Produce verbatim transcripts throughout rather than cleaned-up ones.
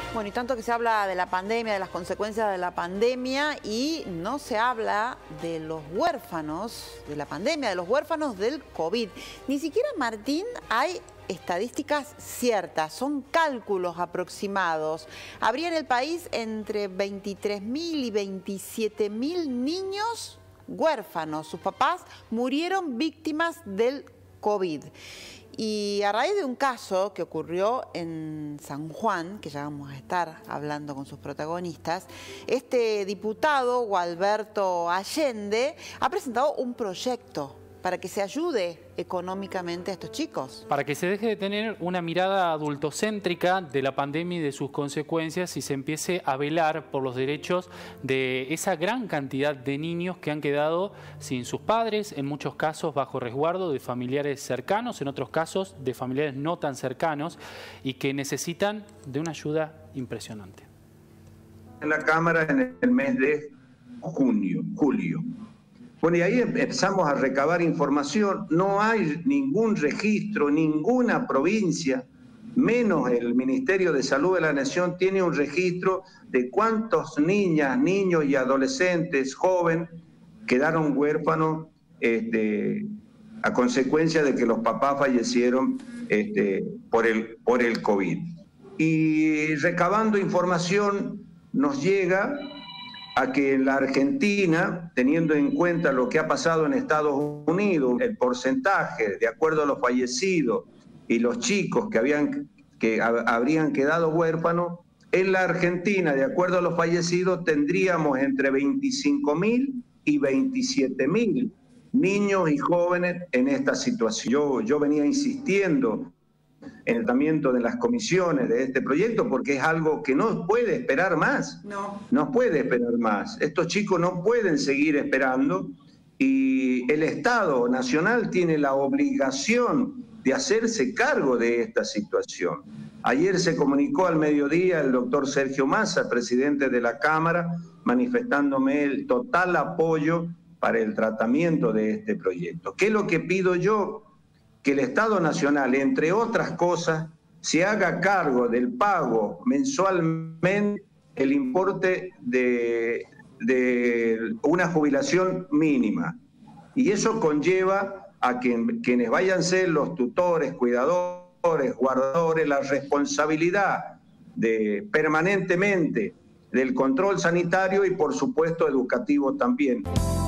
Bueno, y tanto que se habla de la pandemia, de las consecuencias de la pandemia, y no se habla de los huérfanos de la pandemia, de los huérfanos del COVID. Ni siquiera, Martín, hay estadísticas ciertas, son cálculos aproximados. Habría en el país entre veintitrés mil y veintisiete mil niños huérfanos. Sus papás murieron víctimas del COVID. Y a raíz de un caso que ocurrió en San Juan, que ya vamos a estar hablando con sus protagonistas, este diputado, Gualberto Allende, ha presentado un proyecto para que se ayude económicamente a estos chicos. Para que se deje de tener una mirada adultocéntrica de la pandemia y de sus consecuencias y se empiece a velar por los derechos de esa gran cantidad de niños que han quedado sin sus padres, en muchos casos bajo resguardo de familiares cercanos, en otros casos de familiares no tan cercanos y que necesitan de una ayuda impresionante. En la Cámara en el mes de junio, julio. Bueno, y ahí empezamos a recabar información. No hay ningún registro, ninguna provincia, menos el Ministerio de Salud de la Nación, tiene un registro de cuántos niñas, niños y adolescentes, jóvenes, quedaron huérfanos este, a consecuencia de que los papás fallecieron este, por el, por el COVID. Y recabando información nos llega a que en la Argentina, teniendo en cuenta lo que ha pasado en Estados Unidos, el porcentaje, de acuerdo a los fallecidos y los chicos que, habían, que habrían quedado huérfanos, en la Argentina, de acuerdo a los fallecidos, tendríamos entre veinticinco mil y veintisiete mil niños y jóvenes en esta situación. Yo, yo venía insistiendo en el tratamiento de las comisiones de este proyecto porque es algo que no puede esperar más. No. No puede esperar más. Estos chicos no pueden seguir esperando y el Estado Nacional tiene la obligación de hacerse cargo de esta situación. Ayer se comunicó al mediodía el doctor Sergio Massa, presidente de la Cámara, manifestándome el total apoyo para el tratamiento de este proyecto. ¿Qué es lo que pido yo? Que el Estado Nacional, entre otras cosas, se haga cargo del pago mensualmente el importe de, de una jubilación mínima. Y eso conlleva a que quienes vayan a ser los tutores, cuidadores, guardadores, la responsabilidad de permanentemente del control sanitario y, por supuesto, educativo también.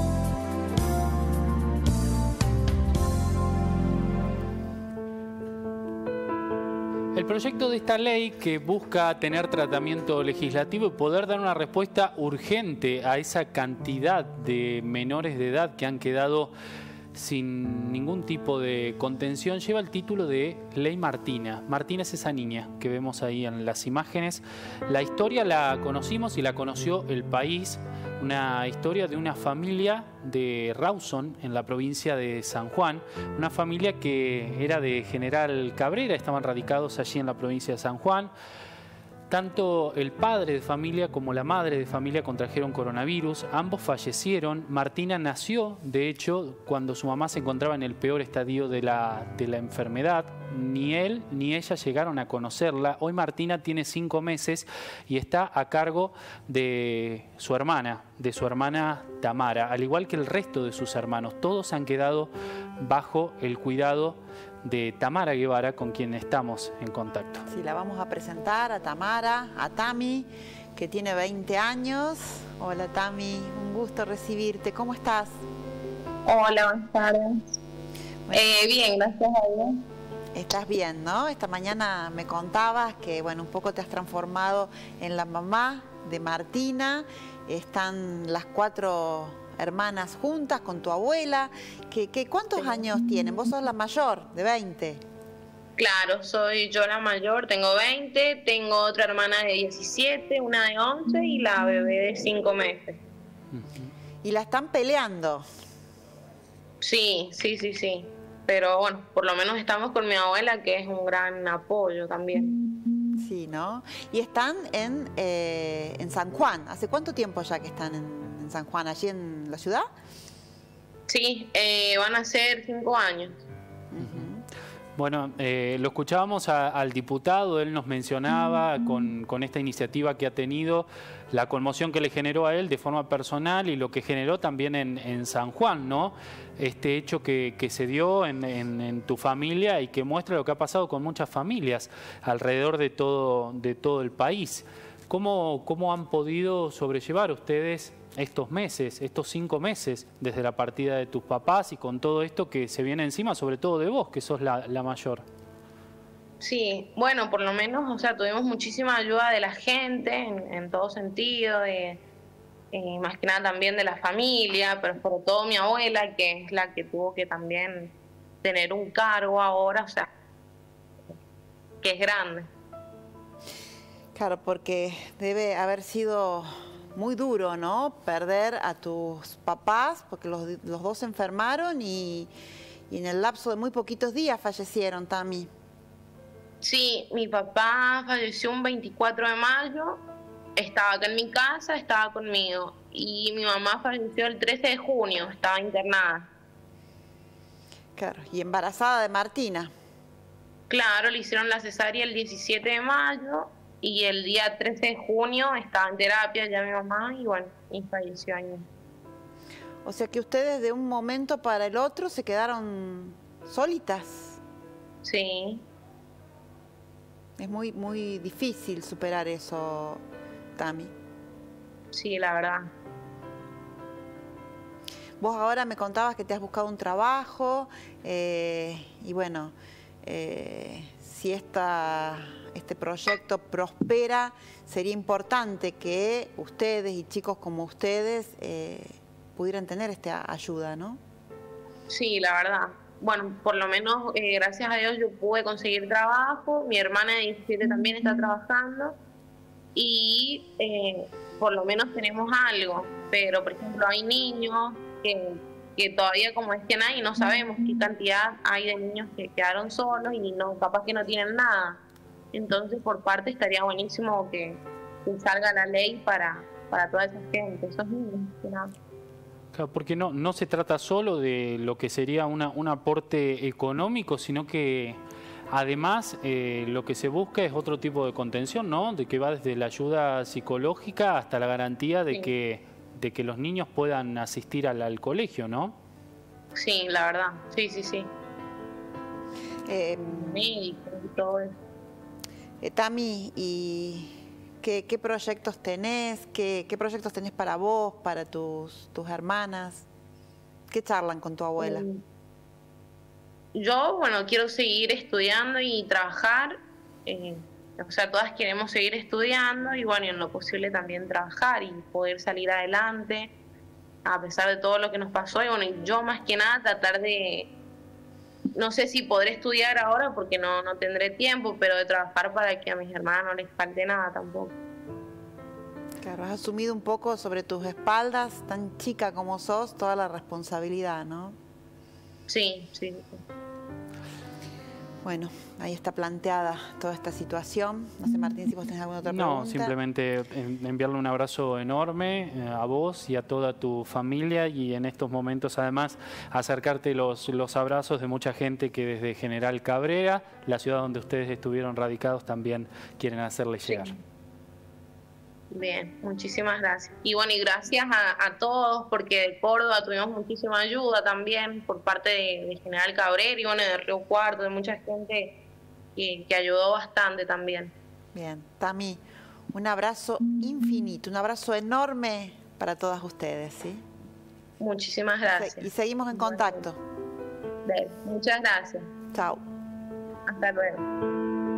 El proyecto de esta ley que busca tener tratamiento legislativo y poder dar una respuesta urgente a esa cantidad de menores de edad que han quedado sin ningún tipo de contención lleva el título de Ley Martina. Martina es esa niña que vemos ahí en las imágenes. La historia la conocimos y la conoció el país. Una historia de una familia de Rawson, en la provincia de San Juan. Una familia que era de General Cabrera, estaban radicados allí en la provincia de San Juan. Tanto el padre de familia como la madre de familia contrajeron coronavirus, ambos fallecieron. Martina nació, de hecho, cuando su mamá se encontraba en el peor estadio de la, de la enfermedad. Ni él ni ella llegaron a conocerla. Hoy Martina tiene cinco meses y está a cargo de su hermana, de su hermana Tamara, al igual que el resto de sus hermanos. Todos han quedado bajo el cuidado de Tamara Guevara, con quien estamos en contacto. Sí, la vamos a presentar a Tamara, a Tami, que tiene veinte años. Hola Tami, un gusto recibirte. ¿Cómo estás? Hola, buenas tardes. Bueno, eh, bien, gracias a Dios. Estás bien, ¿no? Esta mañana me contabas que, bueno, un poco te has transformado en la mamá de Martina. Están las cuatro hermanas juntas con tu abuela. ¿Qué, qué, ¿Cuántos años tienen? Vos sos la mayor, de veinte. Claro, soy yo la mayor, tengo veinte, tengo otra hermana de diecisiete, una de once y la bebé de cinco meses. ¿Y la están peleando? Sí, sí, sí, sí. Pero bueno, por lo menos estamos con mi abuela, que es un gran apoyo también. Sí, ¿no? Y están en, eh, en San Juan. ¿Hace cuánto tiempo ya que están en, en San Juan, allí en la ciudad? Sí, eh, van a ser cinco años. Uh-huh. Bueno, eh, lo escuchábamos a, al diputado, él nos mencionaba con, con esta iniciativa que ha tenido, la conmoción que le generó a él de forma personal y lo que generó también en, en San Juan, ¿no? Este hecho que, que se dio en, en, en tu familia y que muestra lo que ha pasado con muchas familias alrededor de todo, de todo el país. ¿Cómo, cómo han podido sobrellevar ustedes estos meses, estos cinco meses, desde la partida de tus papás y con todo esto que se viene encima, sobre todo de vos, que sos la, la mayor? Sí, bueno, por lo menos, o sea, tuvimos muchísima ayuda de la gente en, en todo sentido, de, eh, más que nada también de la familia, pero sobre todo mi abuela, que es la que tuvo que también tener un cargo ahora, o sea, que es grande. Claro, porque debe haber sido muy duro, ¿no? Perder a tus papás, porque los, los dos se enfermaron y, y en el lapso de muy poquitos días fallecieron, Tami. Sí, mi papá falleció un veinticuatro de mayo, estaba acá en mi casa, estaba conmigo. Y mi mamá falleció el trece de junio, estaba internada. Claro, y embarazada de Martina. Claro, le hicieron la cesárea el diecisiete de mayo y el día trece de junio estaba en terapia ya mi mamá y bueno, y falleció ayer. O sea que ustedes de un momento para el otro se quedaron solitas. Sí. Es muy, muy difícil superar eso, Tami. Sí, la verdad. Vos ahora me contabas que te has buscado un trabajo eh, y bueno, eh, si esta, este proyecto prospera, sería importante que ustedes y chicos como ustedes eh, pudieran tener esta ayuda, ¿no? Sí, la verdad. Bueno, por lo menos, eh, gracias a Dios, yo pude conseguir trabajo. Mi hermana de diecisiete también está trabajando y eh, por lo menos tenemos algo. Pero, por ejemplo, hay niños que, que todavía, como es que hay, no sabemos qué cantidad hay de niños que quedaron solos y no, capaz que no tienen nada. Entonces, por parte, estaría buenísimo que, que salga la ley para, para toda esa gente, esos niños. ¿No? Claro, porque no, no se trata solo de lo que sería una, un aporte económico, sino que además eh, lo que se busca es otro tipo de contención, ¿no? De que va desde la ayuda psicológica hasta la garantía de, sí. que, de que los niños puedan asistir al, al colegio, ¿no? Sí, la verdad, sí, sí, sí. Eh, Médicos y todo eso. Eh, Tami, y... ¿Qué, ¿Qué proyectos tenés? ¿Qué, ¿Qué proyectos tenés para vos, para tus, tus hermanas? ¿Qué charlan con tu abuela? Yo, bueno, quiero seguir estudiando y trabajar. Eh, o sea, todas queremos seguir estudiando y, bueno, y en lo posible también trabajar y poder salir adelante a pesar de todo lo que nos pasó. Y, bueno, y yo más que nada tratar de... No sé si podré estudiar ahora porque no, no tendré tiempo, pero de trabajar para que a mis hermanas no les falte nada tampoco. Claro, has asumido un poco sobre tus espaldas, tan chica como sos, toda la responsabilidad, ¿no? Sí, sí. Bueno, ahí está planteada toda esta situación. No sé, Martín, si vos tenés alguna otra pregunta. No, simplemente enviarle un abrazo enorme a vos y a toda tu familia y en estos momentos además acercarte los, los abrazos de mucha gente que desde General Cabrera, la ciudad donde ustedes estuvieron radicados, también quieren hacerle llegar. Sí. Bien, muchísimas gracias. Y bueno, y gracias a, a todos, porque de Córdoba tuvimos muchísima ayuda también por parte de, de General Cabrera y bueno, de Río Cuarto, de mucha gente que, que ayudó bastante también. Bien, Tami, un abrazo infinito, un abrazo enorme para todas ustedes, ¿sí? Muchísimas gracias. Y seguimos en contacto. Bien, muchas gracias. Chao. Hasta luego.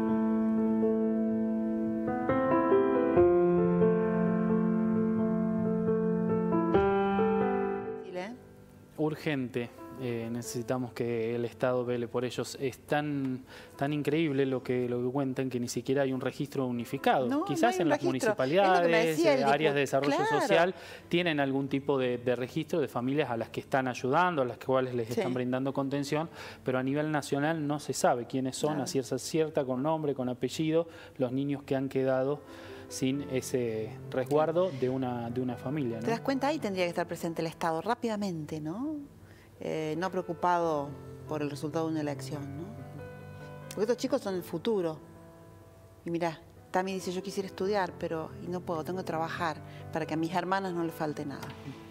Urgente, eh, necesitamos que el Estado vele por ellos. Es tan, tan increíble lo que, lo que cuentan que ni siquiera hay un registro unificado. No, Quizás no en las registro. municipalidades, eh, áreas de desarrollo claro. social, tienen algún tipo de, de registro de familias a las que están ayudando, a las cuales les sí. están brindando contención, pero a nivel nacional no se sabe quiénes son, claro. a ciencia cierta, con nombre, con apellido, los niños que han quedado sin ese resguardo de una, de una familia, ¿no? ¿Te das cuenta? Ahí tendría que estar presente el Estado rápidamente, ¿no? Eh, no preocupado por el resultado de una elección, ¿no? Porque estos chicos son el futuro. Y mirá, Tami dice, yo quisiera estudiar, pero y no puedo, tengo que trabajar para que a mis hermanas no les falte nada.